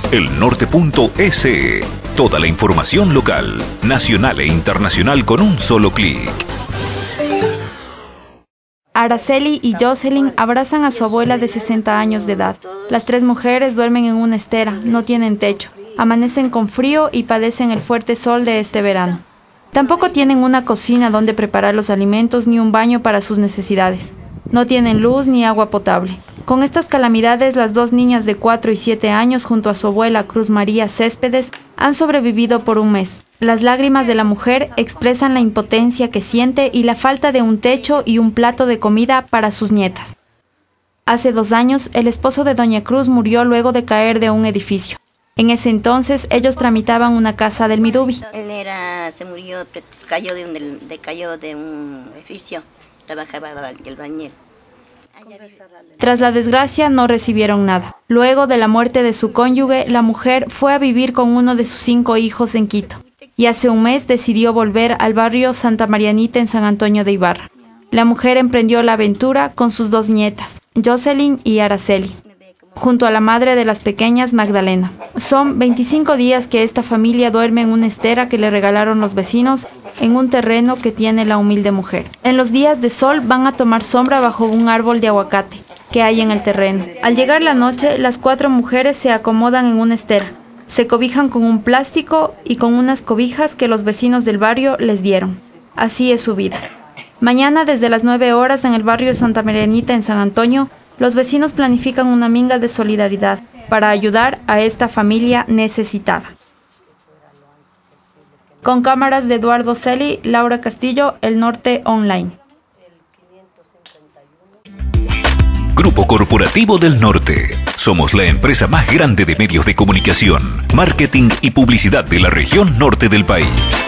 elnorte.es. Toda la información local, nacional e internacional con un solo clic. Araceli y Jocelyn abrazan a su abuela de 60 años de edad. Las tres mujeres duermen en una estera, no tienen techo, amanecen con frío y padecen el fuerte sol de este verano. Tampoco tienen una cocina donde preparar los alimentos ni un baño para sus necesidades. No tienen luz ni agua potable. Con estas calamidades, las dos niñas de 4 y 7 años, junto a su abuela Cruz María Céspedes, han sobrevivido por un mes. Las lágrimas de la mujer expresan la impotencia que siente y la falta de un techo y un plato de comida para sus nietas. Hace 2 años, el esposo de Doña Cruz murió luego de caer de un edificio. En ese entonces, ellos tramitaban una casa del Midubi. Él se murió, cayó de un edificio, trabajaba el bañero. Tras la desgracia, no recibieron nada. Luego de la muerte de su cónyuge, la mujer fue a vivir con uno de sus 5 hijos en Quito. Y hace un mes decidió volver al barrio Santa Marianita en San Antonio de Ibarra. La mujer emprendió la aventura con sus 2 nietas, Jocelyn y Araceli, junto a la madre de las pequeñas, Magdalena. Son 25 días que esta familia duerme en una estera que le regalaron los vecinos en un terreno que tiene la humilde mujer. En los días de sol van a tomar sombra bajo un árbol de aguacate que hay en el terreno. Al llegar la noche, las 4 mujeres se acomodan en una estera. Se cobijan con un plástico y con unas cobijas que los vecinos del barrio les dieron. Así es su vida. Mañana, desde las 9 horas, en el barrio Santa Marianita en San Antonio, los vecinos planifican una minga de solidaridad para ayudar a esta familia necesitada. Con cámaras de Eduardo Celi, Laura Castillo, El Norte Online. Grupo Corporativo del Norte. Somos la empresa más grande de medios de comunicación, marketing y publicidad de la región norte del país.